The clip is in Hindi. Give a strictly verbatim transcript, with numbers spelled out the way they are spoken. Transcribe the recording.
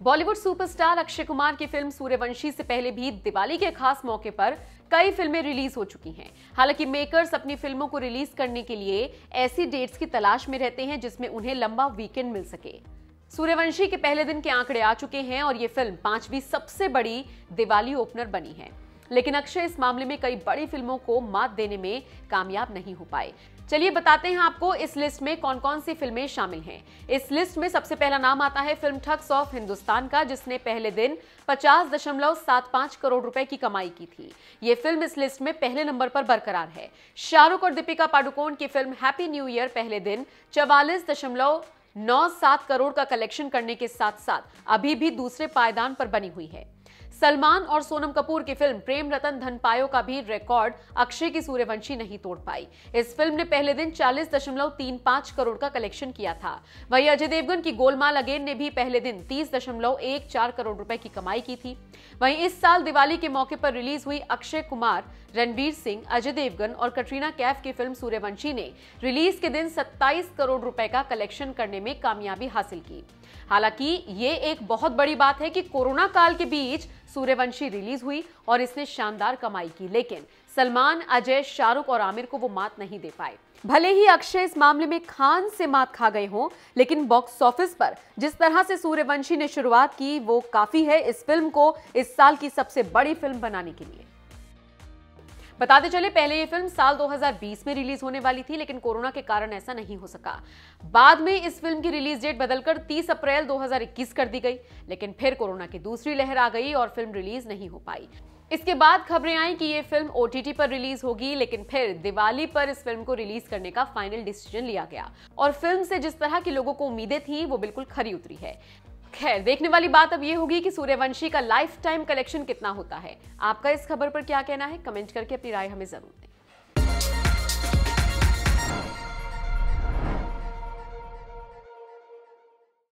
बॉलीवुड सुपरस्टार अक्षय कुमार की फिल्म सूर्यवंशी से पहले भी दिवाली के खास मौके पर कई फिल्में रिलीज हो चुकी हैं। हालांकि मेकर्स अपनी फिल्मों को रिलीज करने के लिए ऐसी डेट्स की तलाश में रहते हैं जिसमें उन्हें लंबा वीकेंड मिल सके। सूर्यवंशी के पहले दिन के आंकड़े आ चुके हैं और ये फिल्म पांचवी सबसे बड़ी दिवाली ओपनर बनी है, लेकिन अक्षय इस मामले में कई बड़ी फिल्मों को मात देने में कामयाब नहीं हो पाए। चलिए बताते हैं आपको इस लिस्ट में कौन कौन सी फिल्में शामिल हैं। इस लिस्ट में सबसे पहला नाम आता है फिल्म ठग्स ऑफ हिंदुस्तान का, जिसने पहले दिन पचास दशमलव सात पाँच करोड़ रुपए की कमाई की थी। ये फिल्म इस लिस्ट में पहले नंबर पर बरकरार है। शाहरुख और दीपिका पादुकोण की फिल्म हैप्पी न्यू ईयर पहले दिन चवालीस दशमलव नौ सात करोड़ का कलेक्शन करने के साथ साथ अभी भी दूसरे पायदान पर बनी हुई है। सलमान और सोनम कपूर की फिल्म प्रेम रतन धन पायो का भी रिकॉर्ड अक्षय की सूर्यवंशी नहीं तोड़ पाई। इस फिल्म ने पहले दिन चालीस दशमलव तीन पाँच करोड़ का कलेक्शन किया था। वहीं अजय देवगन की गोलमाल अगेन ने भी पहले दिन तीस दशमलव एक चार करोड़ रुपए की कमाई की थी। वहीं इस साल दिवाली के मौके पर रिलीज हुई अक्षय कुमार, रणवीर सिंह, अजय देवगन और कटरीना कैफ की फिल्म सूर्यवंशी ने रिलीज के दिन सत्ताईस करोड़ रुपए का कलेक्शन करने में कामयाबी हासिल की। हालांकि ये एक बहुत बड़ी बात है कि कोरोना काल के बीच सूर्यवंशी रिलीज हुई और इसने शानदार कमाई की, लेकिन सलमान, अजय, शाहरुख और आमिर को वो मात नहीं दे पाए। भले ही अक्षय इस मामले में खान से मात खा गए हों, लेकिन बॉक्स ऑफिस पर जिस तरह से सूर्यवंशी ने शुरुआत की वो काफी है इस फिल्म को इस साल की सबसे बड़ी फिल्म बनाने के लिए। बताते चले, पहले ये फिल्म साल दो हज़ार बीस में रिलीज होने वाली थी, लेकिन कोरोना के कारण ऐसा नहीं हो सका। बाद में इस फिल्म की रिलीज डेट बदलकर तीस अप्रैल दो हज़ार इक्कीस कर दी गई, लेकिन फिर कोरोना की दूसरी लहर आ गई और फिल्म रिलीज नहीं हो पाई। इसके बाद खबरें आई कि ये फिल्म ओटीटी पर रिलीज होगी, लेकिन फिर दिवाली पर इस फिल्म को रिलीज करने का फाइनल डिसीजन लिया गया और फिल्म से जिस तरह की लोगों को उम्मीदें थी वो बिल्कुल खरी उतरी है। खैर, देखने वाली बात अब ये होगी कि सूर्यवंशी का लाइफ टाइम कलेक्शन कितना होता है। आपका इस खबर पर क्या कहना है? कमेंट करके अपनी राय हमें जरूर दें।